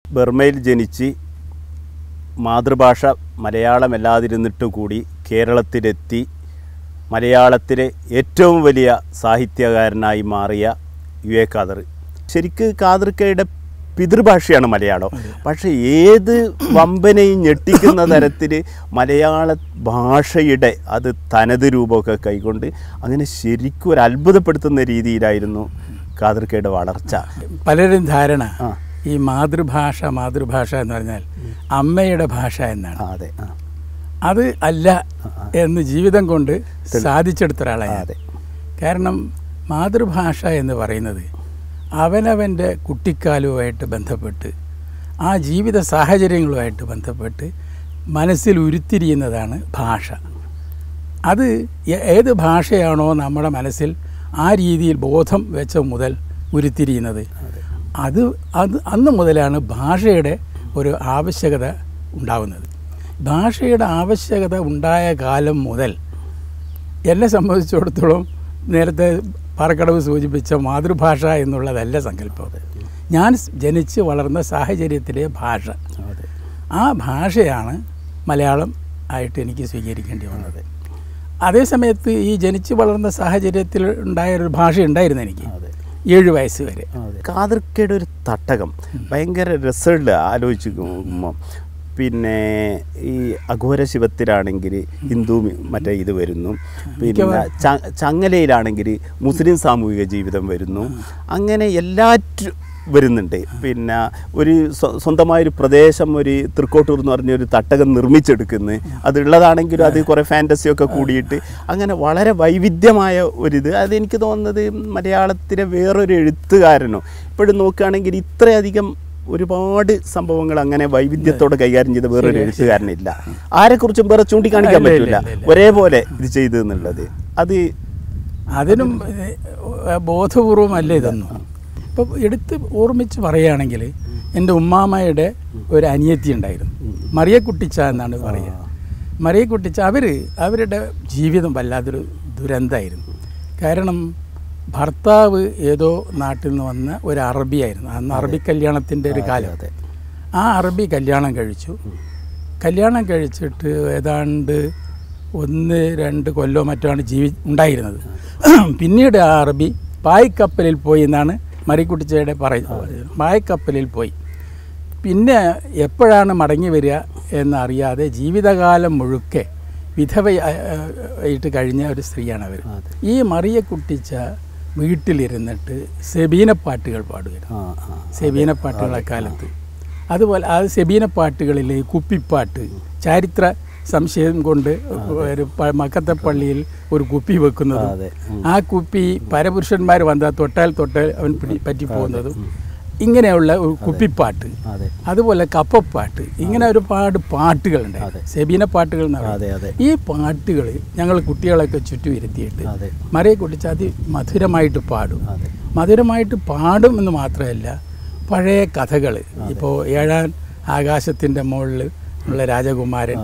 ബർമയിൽ ജനിച്ച് മാതൃഭാഷ മലയാളമല്ലാതിരുന്നിട്ട് കൂടി കേരളത്തിലെത്തി മലയാളത്തിലെ ഏറ്റവും വലിയ സാഹിത്യകാരനായി മാറിയ U.A.Kader. ശരിക്ക് കാദർക്കയുടെ പിതൃഭാഷയാണ് മലയാളം. പക്ഷേ ഏത് വമ്പനെയും ഞെട്ടിക്കുന്ന തരത്തിൽ മലയാള ഭാഷയുടെ അത് തനത് രൂപമൊക്കെ കൈകൊണ്ട് അങ്ങനെ ശരിക്കും ഒരു അത്ഭുതപ്പെടുത്തുന്ന രീതിയിലായിരുന്നു കാദർക്കയുടെ വളർച്ച. പലരും ധാരണ ഈ മാതൃഭാഷ എന്ന് പറഞ്ഞാൽ അമ്മയുടെ ഭാഷ എന്നാണ്. അതെ, അത് അല്ല എന്ന് ജീവിതം കൊണ്ട് സാധിച്ചെടുത്ത ഒരാളാണ്. കാരണം മാതൃഭാഷ എന്ന് പറയുന്നത് അവനവൻ്റെ കുട്ടിക്കാലവുമായിട്ട് ബന്ധപ്പെട്ട് ആ ജീവിത സാഹചര്യങ്ങളുമായിട്ട് ബന്ധപ്പെട്ട് മനസ്സിൽ ഉരുത്തിരിയുന്നതാണ് ഭാഷ. അത് ഏത് ഭാഷയാണോ നമ്മുടെ മനസ്സിൽ ആ രീതിയിൽ ബോധം വെച്ച മുതൽ ഉരുത്തിരിയുന്നത്, അത് അന്ന് മുതലാണ് ഭാഷയുടെ ഒരു ആവശ്യകത ഉണ്ടാകുന്നത്. ഭാഷയുടെ ആവശ്യകത ഉണ്ടായ കാലം മുതൽ എന്നെ സംബന്ധിച്ചിടത്തോളം നേരത്തെ പാറക്കടവ് സൂചിപ്പിച്ച മാതൃഭാഷ എന്നുള്ളതല്ല സങ്കല്പം. ഞാൻ ജനിച്ച് വളർന്ന സാഹചര്യത്തിലെ ഭാഷ, ആ ഭാഷയാണ് മലയാളം ആയിട്ട് എനിക്ക് സ്വീകരിക്കേണ്ടി വന്നത്. അതേസമയത്ത് ഈ ജനിച്ച് വളർന്ന സാഹചര്യത്തിൽ ഉണ്ടായൊരു ഭാഷ ഉണ്ടായിരുന്നു എനിക്ക് 7 വയസ്സ് വരെ. കാദർക്കയുടെ ഒരു തട്ടകം ഭയങ്കര രസമുള്ള ആലോചിക്കുമ്പോൾ പിന്നെ ഈ അഘോര ശിവത്തിലാണെങ്കിൽ ഹിന്ദു മറ്റേ ഇത് വരുന്നു, പിന്നെ ചങ്ങലയിലാണെങ്കിൽ മുസ്ലിം സാമൂഹിക ജീവിതം വരുന്നു, അങ്ങനെ എല്ലാറ്റും വരുന്നുണ്ട്. പിന്നെ ഒരു സ്വന്തമായൊരു പ്രദേശം, ഒരു തൃക്കോട്ടൂർ എന്ന് പറഞ്ഞൊരു തട്ടകം നിർമ്മിച്ചെടുക്കുന്നു. അതുള്ളതാണെങ്കിലും അത് കുറേ ഫാൻറ്റസിയൊക്കെ കൂടിയിട്ട് അങ്ങനെ വളരെ വൈവിധ്യമായ ഒരിത്. അതെനിക്ക് തോന്നുന്നത് മലയാളത്തിലെ വേറൊരു എഴുത്തുകാരനോ ഇപ്പോഴും നോക്കുകയാണെങ്കിൽ ഇത്രയധികം ഒരുപാട് സംഭവങ്ങൾ അങ്ങനെ വൈവിധ്യത്തോടെ കൈകാര്യം ചെയ്ത വേറൊരു എഴുത്തുകാരനില്ല. ആരെക്കുറിച്ചും വേറെ ചൂണ്ടിക്കാണിക്കാൻ പറ്റില്ല ഒരേപോലെ ഇത് ചെയ്തെന്നുള്ളത്. അതിനും ബോധപൂർവമല്ല ഇതൊന്നും. ഇപ്പം എടുത്ത് ഓർമ്മിച്ച് പറയുകയാണെങ്കിൽ എൻ്റെ ഉമ്മാമ്മയുടെ ഒരു അനിയത്തി ഉണ്ടായിരുന്നു, മറിയക്കുട്ടിച്ച എന്നാണ് പറയുക. മറിയക്കുട്ടിച്ച അവരുടെ ജീവിതം വല്ലാതൊരു ദുരന്തമായിരുന്നു. കാരണം ഭർത്താവ് ഏതോ നാട്ടിൽ നിന്ന് വന്ന ഒരു അറബിയായിരുന്നു. അന്ന് അറബി കല്യാണത്തിൻ്റെ ഒരു കാലം. ആ അറബി കല്യാണം കഴിച്ചു. കല്യാണം കഴിച്ചിട്ട് ഏതാണ്ട് 1-2 കൊല്ലോ മറ്റാണ് ഉണ്ടായിരുന്നത്. പിന്നീട് ആ അറബി പായ്ക്കപ്പലിൽ പോയി എന്നാണ് മറിയക്കുട്ടിച്ചയുടെ പറയുന്നത്. പായ്ക്കപ്പലിൽ പോയി. പിന്നെ എപ്പോഴാണ് മടങ്ങി വരിക എന്നറിയാതെ ജീവിതകാലം മുഴുക്കെ വിധവയായിട്ട് കഴിഞ്ഞ ഒരു സ്ത്രീയാണ് അവർ. ഈ മറിയക്കുട്ടിച്ച വീട്ടിലിരുന്നിട്ട് സെബീനപ്പാട്ടുകൾ പാടുമായിരുന്നു. സെബീനപ്പാട്ടുകളെ കാലത്ത് അതുപോലെ ആ സെബീനപ്പാട്ടുകളിൽ കുപ്പിപ്പാട്ട്, ചരിത്ര സംശയം കൊണ്ട് ഒരു മക്കത്തെ പള്ളിയിൽ ഒരു കുപ്പി വെക്കുന്നതും ആ കുപ്പി പരപുരുഷന്മാർ വന്നാൽ തൊട്ടാൽ അവൻ പറ്റിപ്പോകുന്നതും, ഇങ്ങനെയുള്ള ഒരു കുപ്പിപ്പാട്ട്, അതുപോലെ കപ്പപ്പാട്ട്, ഇങ്ങനെ ഒരുപാട് പാട്ടുകളുണ്ട്, സെബീന പാട്ടുകൾ എന്ന് പറയുന്നത്. ഈ പാട്ടുകൾ ഞങ്ങൾ കുട്ടികളൊക്കെ ചുറ്റും ഇരുത്തിയിട്ട് മറിയക്കുട്ടിച്ച മധുരമായിട്ട് പാടും. മധുരമായിട്ട് പാടും എന്ന് മാത്രമല്ല, പഴയ കഥകൾ, ഇപ്പോൾ 7 ആകാശത്തിൻ്റെ മുകളിൽ ഉള്ള രാജകുമാരൻ,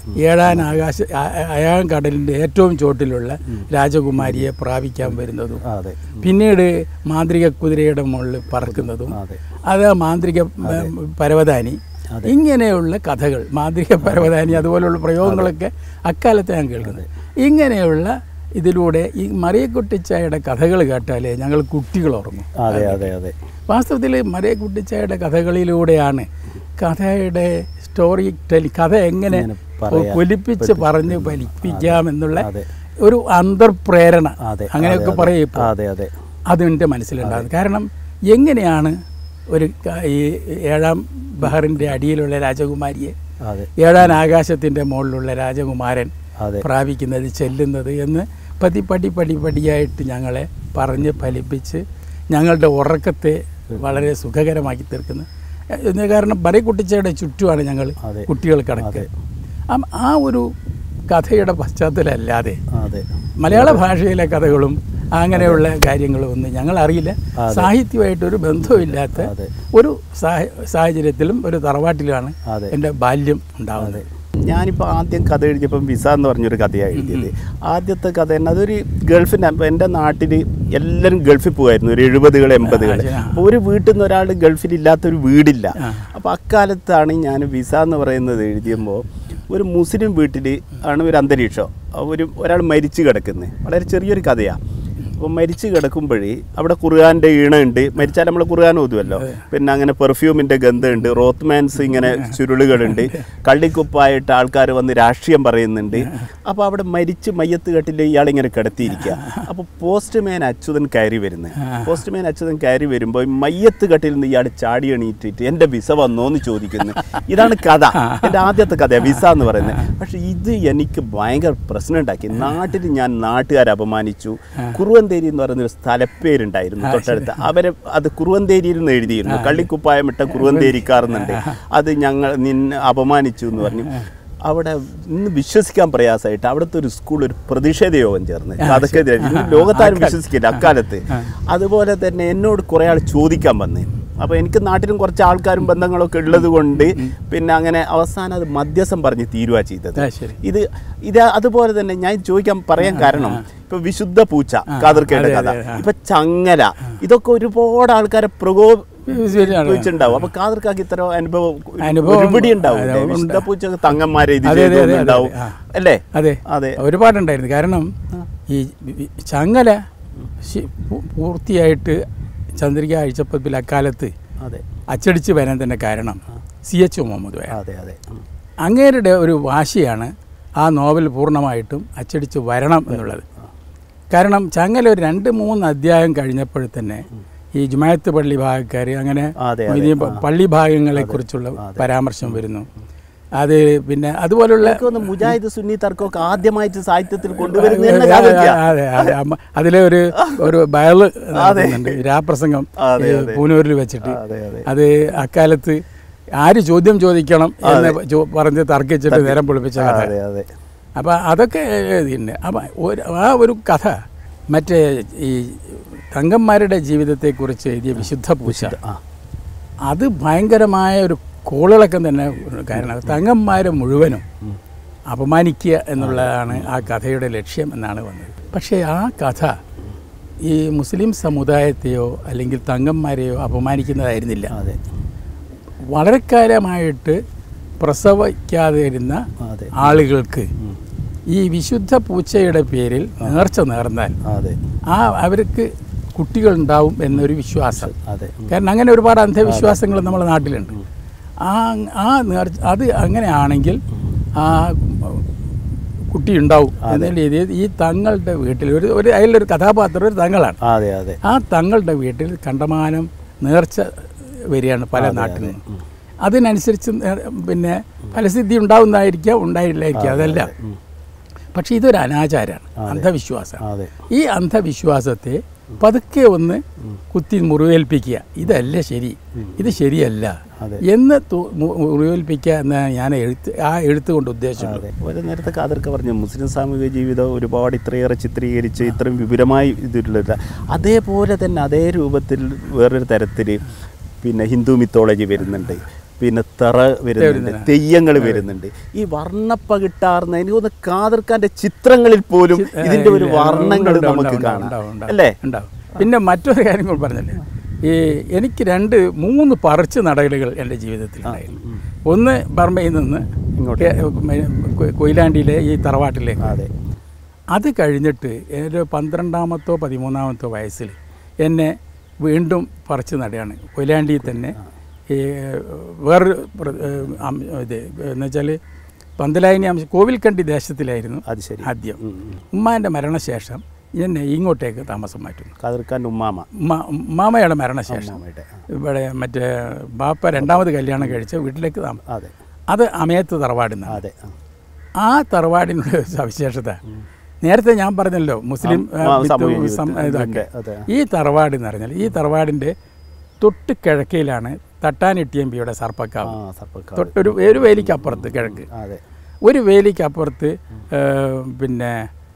7 കടലിൻ്റെ ഏറ്റവും ചോട്ടിലുള്ള രാജകുമാരിയെ പ്രാപിക്കാൻ വരുന്നതും, പിന്നീട് മാന്ത്രിക കുതിരയുടെ മുകളിൽ പറക്കുന്നതും, അത് മാന്ത്രിക പരവതാനി, ഇങ്ങനെയുള്ള കഥകൾ, മാന്ത്രിക പരവതാനി അതുപോലുള്ള പ്രയോഗങ്ങളൊക്കെ അക്കാലത്ത് ഞാൻ കേൾക്കുന്നത്. ഇങ്ങനെയുള്ള ഇതിലൂടെ ഈ മറിയക്കുട്ടിച്ചായുടെ കഥകൾ കേട്ടാലേ ഞങ്ങൾ കുട്ടികൾ ഉറങ്ങും. വാസ്തവത്തിൽ മറിയക്കുട്ടിച്ചായുടെ കഥകളിലൂടെയാണ് കഥയുടെ സ്റ്റോറി കഥ എങ്ങനെ പൊലിപ്പിച്ച് പറഞ്ഞ് ഫലിപ്പിക്കാമെന്നുള്ള ഒരു അന്തർപ്രേരണ, അങ്ങനെയൊക്കെ പറയും, അതെൻ്റെ മനസ്സിലുണ്ടാകുന്നത്. കാരണം എങ്ങനെയാണ് ഒരു ഈ 7 ബഹറിൻ്റെ അടിയിലുള്ള രാജകുമാരിയെ 7 ആകാശത്തിൻ്റെ മുകളിലുള്ള രാജകുമാരൻ പ്രാപിക്കുന്നത്, ചെല്ലുന്നത് എന്ന് പടിയായിട്ട് ഞങ്ങളെ പറഞ്ഞ് ഫലിപ്പിച്ച് ഞങ്ങളുടെ ഉറക്കത്തെ വളരെ സുഖകരമാക്കി തീർക്കുന്ന. കാരണം മറിയക്കുട്ടിച്ചയുടെ ചുറ്റുമാണ് ഞങ്ങൾ കുട്ടികൾ കിടക്കുക. ആ ഒരു കഥയുടെ പശ്ചാത്തലമല്ലാതെ മലയാള ഭാഷയിലെ കഥകളും അങ്ങനെയുള്ള കാര്യങ്ങളും ഒന്നും ഞങ്ങൾ അറിയില്ല. സാഹിത്യമായിട്ടൊരു ബന്ധവുമില്ലാത്ത ഒരു സാഹചര്യത്തിലും ഒരു തറവാട്ടിലാണ് എൻ്റെ ബാല്യം ഉണ്ടാകുന്നത്. ഞാനിപ്പോൾ ആദ്യം കഥ എഴുതിയപ്പം വിസ എന്ന് പറഞ്ഞൊരു കഥയാണ് എഴുതിയത്. ആദ്യത്തെ കഥ തന്നെ അതൊരു ഗൾഫിൻ്റെ, എൻ്റെ നാട്ടിൽ എല്ലാവരും ഗൾഫിൽ പോകുമായിരുന്നു, ഒരു 70-കൾ 80-കൾ. അപ്പോൾ ഒരു വീട്ടിൽ നിന്ന് ഒരാൾ ഗൾഫിലില്ലാത്തൊരു വീടില്ല. അപ്പോൾ അക്കാലത്താണ് ഞാൻ വിസ എന്ന് പറയുന്നത് എഴുതിയുമ്പോൾ ഒരു മുസ്ലിം വീട്ടിൽ ആണ് ഒരു അന്തരീക്ഷം. ഒരാൾ മരിച്ചു കിടക്കുന്നത്, വളരെ ചെറിയൊരു കഥയാണ്. അപ്പോൾ മരിച്ച് കിടക്കുമ്പോഴേ അവിടെ ഖുർആൻ്റെ ഈണമുണ്ട്, മരിച്ചാൽ നമ്മൾ ഖുർആൻ ഓതുമല്ലോ. പിന്നെ അങ്ങനെ പെർഫ്യൂമിൻ്റെ ഗന്ധമുണ്ട്, റോത്ത്മാൻസ് ഇങ്ങനെ ചുരുളുകളുണ്ട്, കള്ളിക്കുപ്പായിട്ട് ആൾക്കാർ വന്ന് രാഷ്ട്രീയം പറയുന്നുണ്ട്. അപ്പോൾ അവിടെ മരിച്ച് മയ്യത്ത് കെട്ടിൽ ഇയാളിങ്ങനെ കിടത്തിയിരിക്കുക. അപ്പോൾ പോസ്റ്റ്മാൻ അച്യുതൻ കയറി വരുമ്പോൾ മയ്യത്ത് കെട്ടിൽ നിന്ന് ഇയാൾ ചാടി എണീറ്റിട്ട് എൻ്റെ വിസ വന്നോ എന്ന് ചോദിക്കുന്നു. ഇതാണ് കഥ, എൻ്റെ ആദ്യത്തെ കഥ വിസ എന്ന് പറയുന്നത്. പക്ഷേ ഇത് എനിക്ക് ഭയങ്കര പ്രശ്നം ഉണ്ടാക്കി. നാട്ടിൽ ഞാൻ നാട്ടുകാരെ അപമാനിച്ചു. കുറുവന്തേരി എന്ന് പറയുന്നൊരു സ്ഥലപ്പേരുണ്ടായിരുന്നു തൊട്ടടുത്ത്, അവരെ അത് കുറുവന്തേരിയിൽ നിന്ന് എഴുതിയിരുന്നു, കള്ളിക്കുപ്പായമിട്ട കുറുവന്തേരിക്കാർന്നുണ്ട്, അത് ഞങ്ങൾ നിന്നെ അപമാനിച്ചു എന്ന് പറഞ്ഞു. അവിടെ ഇന്ന് വിശ്വസിക്കാൻ പ്രയാസമായിട്ട് അവിടുത്തെ ഒരു സ്കൂൾ ഒരു പ്രതിഷേധ യോഗം ചേർന്ന് അതൊക്കെ ലോകത്താരും വിശ്വസിക്കില്ല അക്കാലത്ത്. അതുപോലെ തന്നെ എന്നോട് കുറേ ആൾ ചോദിക്കാൻ വന്നേ. അപ്പോൾ എനിക്ക് നാട്ടിലും കുറച്ച് ആൾക്കാരും ബന്ധങ്ങളൊക്കെ ഉള്ളത് കൊണ്ട് പിന്നെ അങ്ങനെ അവസാനം അത് മധ്യസ്ഥം പറഞ്ഞ് തീരുവാ ചെയ്തത്. ഇത് അതുപോലെ തന്നെ ഞാൻ പറയാൻ കാരണം ഇപ്പൊ വിശുദ്ധ പൂച്ച, ഖാദർക്കയുടെ കഥ, ഇപ്പൊ ചങ്ങല, ഇതൊക്കെ ഒരുപാട് ആൾക്കാരെ പ്രകോപിച്ചിട്ടുണ്ടാവും. അപ്പൊ ഖാദർക്കാക്ക് ഇത്തരം അനുഭവം ഒരുപടി ഉണ്ടാവും. വിശുദ്ധ പൂച്ച തങ്ങന്മാരെ ഉണ്ടാവും അല്ലേ? അതെ, ഒരുപാടുണ്ടായിരുന്നു. കാരണം ഈ ചങ്ങല പൂർത്തിയായിട്ട് ചന്ദ്രിക അഴിച്ചപ്പത്തിൽ അക്കാലത്ത് അച്ചടിച്ച് വരാൻ തന്നെ കാരണം CH മുഹമ്മദ്. അങ്ങേരുടെ ഒരു വാശിയാണ് ആ നോവൽ പൂർണ്ണമായിട്ടും അച്ചടിച്ച് വരണം എന്നുള്ളത്. കാരണം ചങ്ങല ഒരു 2-3 അധ്യായം കഴിഞ്ഞപ്പോൾ തന്നെ ഈ ജുമായത്ത് പള്ളി ഭാഗക്കാർ അങ്ങനെ പള്ളി ഭാഗങ്ങളെക്കുറിച്ചുള്ള പരാമർശം വരുന്നു. അത് പിന്നെ അതുപോലുള്ള മുജാഹിദ് സുന്നി തർക്കമൊക്കെ ആദ്യമായിട്ട് സാഹിത്യത്തിൽ കൊണ്ടുവരുന്ന അതിലെ ഒരു ബയല് രാപ്രസംഗം പൂനൂരിൽ വെച്ചിട്ട് അത് അക്കാലത്ത് ആര് ചോദ്യം ചോദിക്കണം എന്ന് പറഞ്ഞ് തർക്കിച്ചിട്ട് നേരം പൊളിപ്പിച്ച കഥ. അപ്പം അതൊക്കെ എഴുതിയിട്ടുണ്ട്. അപ്പം ആ ഒരു കഥ മറ്റേ ഈ തങ്ങന്മാരുടെ ജീവിതത്തെക്കുറിച്ച് എഴുതിയ വിശുദ്ധ പൂച്ച, അത് ഭയങ്കരമായ ഒരു കോളിളക്കം തന്നെ. കാരണം തങ്ങന്മാരെ മുഴുവനും അപമാനിക്കുക എന്നുള്ളതാണ് ആ കഥയുടെ ലക്ഷ്യം എന്നാണ് വന്നത്. പക്ഷേ ആ കഥ ഈ മുസ്ലിം സമുദായത്തെയോ അല്ലെങ്കിൽ തങ്ങന്മാരെയോ അപമാനിക്കുന്നതായിരുന്നില്ല. വളരെ കാലമായിട്ട് പ്രസവിക്കാതെ ഇരുന്ന ആളുകൾക്ക് ഈ വിശുദ്ധ പൂച്ചയുടെ പേരിൽ നേർച്ച നേർന്നാൽ അവർക്ക് കുട്ടികളുണ്ടാവും എന്നൊരു വിശ്വാസം. കാരണം അങ്ങനെ ഒരുപാട് അന്ധവിശ്വാസങ്ങൾ നമ്മുടെ നാട്ടിലുണ്ട്. ആ നേർച്ച അത് അങ്ങനെയാണെങ്കിൽ ആ കുട്ടി ഉണ്ടാവും എന്ന രീതിയിൽ ഈ തങ്ങളുടെ വീട്ടിൽ അതിലൊരു കഥാപാത്രം ഒരു തങ്ങളാണ്. ആ തങ്ങളുടെ വീട്ടിൽ കണ്ടമാനം നേർച്ച വരികയാണ് പല നാട്ടിൽ നിന്നും. അതിനനുസരിച്ച് പിന്നെ ഫലസിദ്ധി ഉണ്ടാവുന്നതായിരിക്കാം, ഉണ്ടായില്ലായിരിക്കാം, അതല്ല. പക്ഷെ ഇതൊരു അനാചാരമാണ്, അന്ധവിശ്വാസമാണ്. ഈ അന്ധവിശ്വാസത്തെ പതുക്കെ ഒന്ന് കുത്തി മുറിവേൽപ്പിക്കുക, ഇതല്ല ശരി, ഇത് ശരിയല്ല എന്ന് മുറിവേൽപ്പിക്കുക എന്നാണ് ഞാൻ ആ എഴുത്ത് കൊണ്ട് ഉദ്ദേശിച്ചത്. ഒരു നേരത്തെ ഖാദർക്ക് പറഞ്ഞു മുസ്ലിം സാമൂഹിക ജീവിതം ഒരുപാട് ഇത്രയേറെ ചിത്രീകരിച്ച് ഇത്രയും വിപുലമായി ഇതിലുള്ള, അതേപോലെ തന്നെ അതേ രൂപത്തിൽ വേറൊരു തരത്തിൽ പിന്നെ ഹിന്ദു മിത്തോളജി വരുന്നുണ്ട്, പിന്നെ തറ വരുന്നുണ്ട്, തെയ്യങ്ങൾ വരുന്നുണ്ട്. ഈ വർണ്ണപ്പകിട്ടാർന്ന എനിക്ക് തോന്നുന്നു ഖാദർഖാന്റെ ചിത്രങ്ങളിൽ പോലും ഇതിന്റെ ഒരു വർണ്ണങ്ങൾ നമുക്ക് കാണാം അല്ലേ? പിന്നെ മറ്റൊരു കാര്യം കൂടി പറഞ്ഞല്ലേ, ഈ എനിക്ക് 2-3 പറച്ച് നടകലുകൾ എൻ്റെ ജീവിതത്തിലുണ്ടായിരുന്നു. ഒന്ന് ബർമയിൽ നിന്ന് കൊയിലാണ്ടിയിലെ ഈ തറവാട്ടിലേക്ക്. അത് കഴിഞ്ഞിട്ട് ഒരു 12-ാമത്തോ 13-ാമത്തോ വയസ്സിൽ എന്നെ വീണ്ടും പറിച്ച് നടുകയാണ് കൊയിലാണ്ടിയിൽ തന്നെ. ഈ വേറൊരു ഇത് എന്നുവെച്ചാൽ പന്തലായിനി കോവിൽക്കണ്ടി ദേശത്തിലായിരുന്നു ആദ്യം. ഉമ്മാൻ്റെ മരണശേഷം എന്നെ ഇങ്ങോട്ടേക്ക് താമസം മാറ്റുന്നു. ഉമ്മാമയുടെ മരണശേഷം ഇവിടെ മറ്റേ ബാപ്പ 2ാമത് കല്യാണം കഴിച്ച വീട്ടിലേക്ക് അത് അമയത്ത് തറവാടിനാണ്. ആ തറവാടിനുള്ള സവിശേഷത നേരത്തെ ഞാൻ പറഞ്ഞല്ലോ, മുസ്ലിം ഇതൊക്കെ. ഈ തറവാട് എന്ന് പറഞ്ഞാൽ ഈ തറവാടിൻ്റെ തൊട്ട് കിഴക്കയിലാണ് തട്ടാനെട്ടിയമ്പിയുടെ സർപ്പക്കാവ്. ഒരു വേലിക്കപ്പുറത്ത് കിഴക്ക്, ഒരു വേലിക്കപ്പുറത്ത് പിന്നെ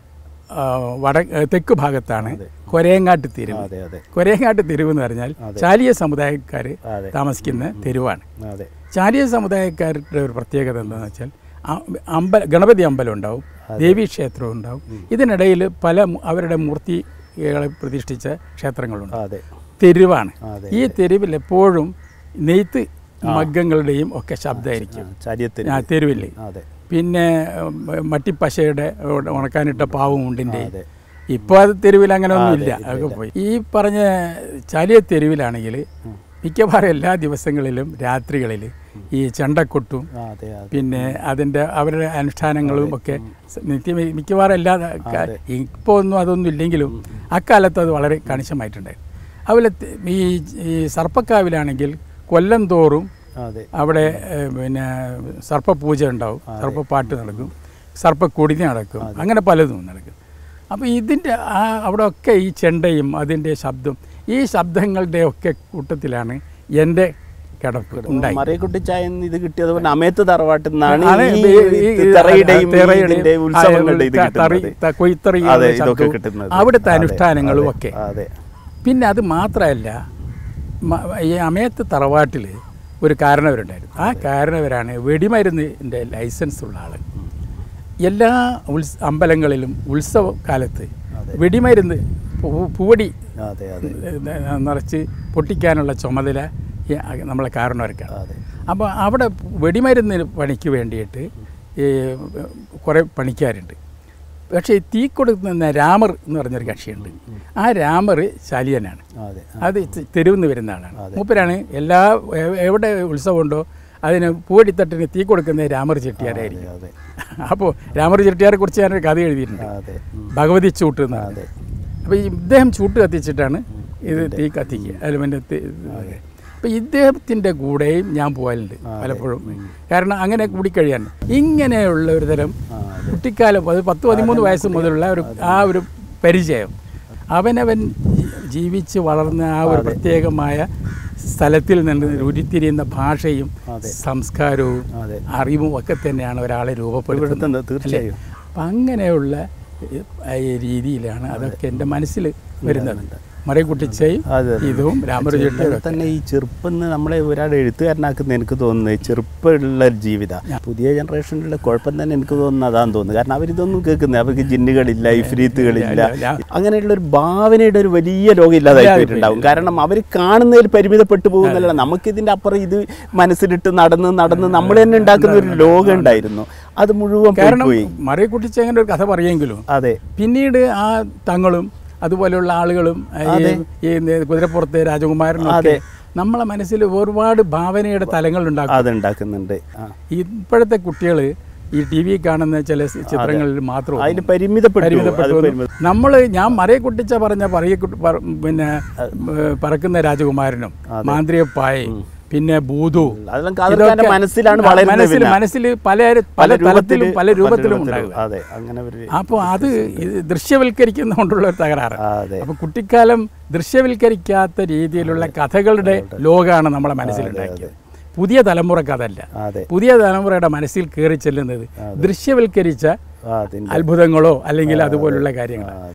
തെക്ക് ഭാഗത്താണ് കൊരയങ്ങാട്ട് തെരുവ്. കൊരയങ്ങാട്ട് തെരുവ് എന്ന് പറഞ്ഞാൽ ചാലിയ സമുദായക്കാർ താമസിക്കുന്ന തെരുവാണ്. ചാലിയ സമുദായക്കാരുടെ ഒരു പ്രത്യേകത എന്താണെന്ന് വെച്ചാൽ ഗണപതി അമ്പലം ഉണ്ടാവും, ദേവീക്ഷേത്രം ഉണ്ടാവും. ഇതിനിടയിൽ പല അവരുടെ മൂർത്തികളെ പ്രതിഷ്ഠിച്ച ക്ഷേത്രങ്ങളുണ്ട്. തെരുവാണ്. ഈ തെരുവിൽ എപ്പോഴും നെയ്ത്ത് മഗ്ഗങ്ങളുടെയും ഒക്കെ ശബ്ദമായിരിക്കും തെരുവിൽ. പിന്നെ മട്ടിപ്പശയുടെ ഉണക്കാനിട്ട പാവുമുണ്ടിൻ്റെ. ഇപ്പോൾ അത് തെരുവിൽ അങ്ങനെ ഒന്നുമില്ല, അതൊക്കെ പോയി. ഈ പറഞ്ഞ ചാലിയ തെരുവിലാണെങ്കിൽ മിക്കവാറും എല്ലാ ദിവസങ്ങളിലും രാത്രികളിൽ ഈ ചെണ്ടക്കൊട്ടും പിന്നെ അവരുടെ അനുഷ്ഠാനങ്ങളും ഒക്കെ മിക്കവാറും എല്ലാ ഇപ്പോൾ ഒന്നും അതൊന്നും ഇല്ലെങ്കിലും അക്കാലത്ത് അത് വളരെ കണിശമായിട്ടുണ്ടായിരുന്നു. അതുപോലെ ഈ സർപ്പക്കാവിലാണെങ്കിൽ കൊല്ലം തോറും അവിടെ പിന്നെ സർപ്പപൂജ ഉണ്ടാവും, സർപ്പപ്പാട്ട് നടക്കും, സർപ്പക്കൊടി നടക്കും, അങ്ങനെ പലതും നടക്കും. അപ്പോൾ ഇതിൻ്റെ അവിടെ ഒക്കെ ഈ ചെണ്ടയും അതിൻ്റെ ശബ്ദം, ഈ ശബ്ദങ്ങളുടെ ഒക്കെ കൂട്ടത്തിലാണ് എൻ്റെ കിടപ്പ് ഉണ്ടായി. ഇത് കിട്ടിയത് അമേത്ത് തറവാട്ടിൽ നിന്നാണ് അവിടുത്തെ അനുഷ്ഠാനങ്ങളും ഒക്കെ. പിന്നെ അത് മാത്രമല്ല, ഈ അമേത്ത് തറവാട്ടിൽ ഒരു കാരണവരുണ്ടായിരുന്നു. ആ കാരണവരാണ് വെടിമരുന്നിൻ്റെ ലൈസൻസ് ഉള്ള ആൾ. എല്ലാ അമ്പലങ്ങളിലും ഉത്സവ കാലത്ത് വെടിമരുന്ന് പൂവടി നിറച്ച് പൊട്ടിക്കാനുള്ള ചുമതല നമ്മളെ കാരണവർക്കാണ്. അപ്പോൾ അവിടെ വെടിമരുന്ന് പണിക്ക് വേണ്ടിയിട്ട് കുറേ പണിക്കാരുണ്ട്. പക്ഷേ തീ കൊടുക്കുന്ന രാമർ എന്ന് പറഞ്ഞൊരു കക്ഷിയുണ്ട്. ആ രാമർ ശാലിയനാണ്, അത് തെരുവിൽ വരുന്ന ആളാണ്. മൂപ്പരാണ് എവിടെ ഉത്സവമുണ്ടോ അതിന് പൂവടിത്തട്ടിന് തീ കൊടുക്കുന്നത് രാമർ ചെട്ടിയാരായിരിക്കും. അപ്പോൾ രാമർ ചെട്ടിയാരെ കുറിച്ച് ഞാനൊരു കഥ എഴുതിയിട്ടുണ്ട്, ഭഗവതി ചൂട്ട് എന്നാണ്. അപ്പോൾ ഇദ്ദേഹം ചൂട്ട് കത്തിച്ചിട്ടാണ് ഇത് തീ കത്തിക്കുക അലുമിനിയത്തിൽ. അപ്പോൾ ഇദ്ദേഹത്തിൻ്റെ കൂടെയും ഞാൻ പോകാറുണ്ട് പലപ്പോഴും. കാരണം അങ്ങനെ കൂടിക്കഴിയാൻ ഇങ്ങനെയുള്ള ഒരു തരം കുട്ടിക്കാലം, അത് 10-13 വയസ്സ് മുതലുള്ള ഒരു പരിചയം, അവനവൻ ജീവിച്ച് വളർന്ന ആ ഒരു പ്രത്യേകമായ സ്ഥലത്തിൽ നിന്ന് ഉരുത്തിരിയുന്ന ഭാഷയും സംസ്കാരവും അറിവും ഒക്കെ തന്നെയാണ് ഒരാളെ രൂപപ്പെടുത്തുന്നത്. തീർച്ചയായും. അപ്പം അങ്ങനെയുള്ള രീതിയിലാണ് അതൊക്കെ എൻ്റെ മനസ്സിൽ വരുന്നത്. മറിയക്കുട്ടിച്ചയും ഇതും രാമരുചേട്ടനും തന്നെ ഈ ചെറുപ്പം നമ്മളെ ഒരാൾ എഴുത്തുകാരനാക്കുന്ന എനിക്ക് തോന്നുന്നത് ചെറുപ്പമുള്ള ജീവിതം. പുതിയ ജനറേഷനിലുള്ള കുഴപ്പം തന്നെ എനിക്ക് തോന്നുന്നത് അതാന്ന് തോന്നുന്നു. കാരണം അവരിതൊന്നും കേൾക്കുന്നത്, അവർക്ക് ജിന്നുകളില്ല, ഇഫ്രീത്തുകളില്ല, അങ്ങനെയുള്ള ഒരു ഭാവനയുടെ ഒരു വലിയ ലോകം ഇല്ലാതായി പോയിട്ടുണ്ടാവും. കാരണം അവർ കാണുന്നതിൽ പരിമിതപ്പെട്ടു പോകുന്നല്ല, നമുക്കിതിൻ്റെ അപ്പുറം ഇത് മനസ്സിലിട്ട് നടന്ന് നമ്മൾ തന്നെ ഉണ്ടാക്കുന്ന ഒരു ലോകം ഉണ്ടായിരുന്നു. അത് മുഴുവൻ പോയി. മറിയക്കുട്ടിച്ചങ്ങനെ ഒരു കഥ പറയുമെങ്കിലും അതെ പിന്നീട് ആ തങ്ങളും അതുപോലെയുള്ള ആളുകളും ഈ കുതിരപ്പുറത്തെ രാജകുമാരനും ഒക്കെ നമ്മളെ മനസ്സിൽ ഒരുപാട് ഭാവനയുടെ തലങ്ങൾ ഉണ്ടാക്കുന്നുണ്ട്. ഇപ്പോഴത്തെ കുട്ടികൾ ഈ ടി വി കാണുന്ന ചില ചിത്രങ്ങളിൽ മാത്രം അതിന് പരിമിതപ്പെട്ടു. ഞാൻ മറിയക്കുട്ടിച്ച പറഞ്ഞ പിന്നെ പറക്കുന്ന രാജകുമാരനും മാന്ത്രികപ്പായയും പിന്നെ ഭൂതു മനസ്സിൽ പല തലത്തിലും പല രൂപത്തിലും ഉണ്ടാകും. അപ്പോൾ അത് ദൃശ്യവൽക്കരിക്കുന്നതുകൊണ്ടുള്ള ഒരു തകരാറ്. അപ്പോൾ കുട്ടിക്കാലം ദൃശ്യവൽക്കരിക്കാത്ത രീതിയിലുള്ള കഥകളുടെ ലോകമാണ് നമ്മളെ മനസ്സിലുണ്ടാക്കിയത്. പുതിയ തലമുറക്കതല്ല. പുതിയ തലമുറയുടെ മനസ്സിൽ കയറി ചെല്ലുന്നത് ദൃശ്യവൽക്കരിച്ച അത്ഭുതങ്ങളോ അല്ലെങ്കിൽ അതുപോലുള്ള കാര്യങ്ങളോ.